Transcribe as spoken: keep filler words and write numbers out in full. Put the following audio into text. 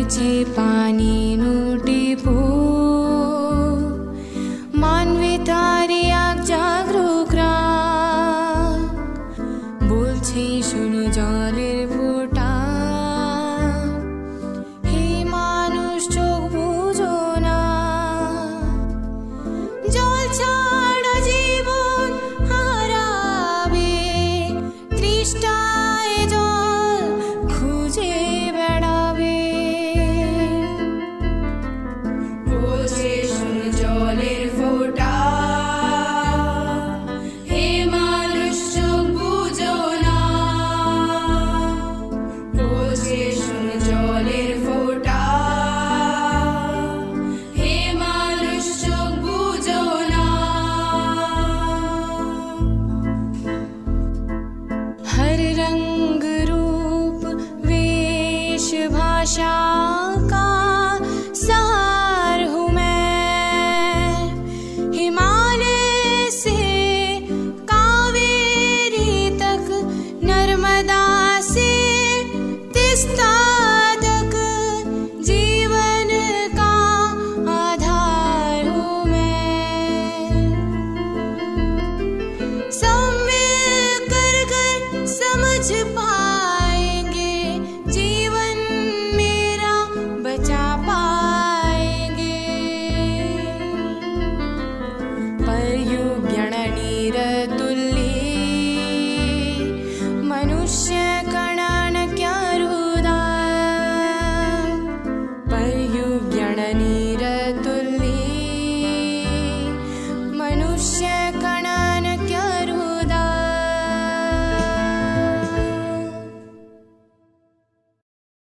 नीचे पानी नुटिपो मानवितारी आग जागरूक बोलছে শুনো জলের ফোঁটা হে মানুষ চোখ বুঝো না জল ছাড়া জীবন হারাবে তৃষ্ণায় জল খুঁজে বেড়াবে বলছে শুনো জলের ফোঁটা रंग रूप वेश भाषा का सार हूँ मैं हिमालय से कावेरी तक नर्मदा से तिस्ता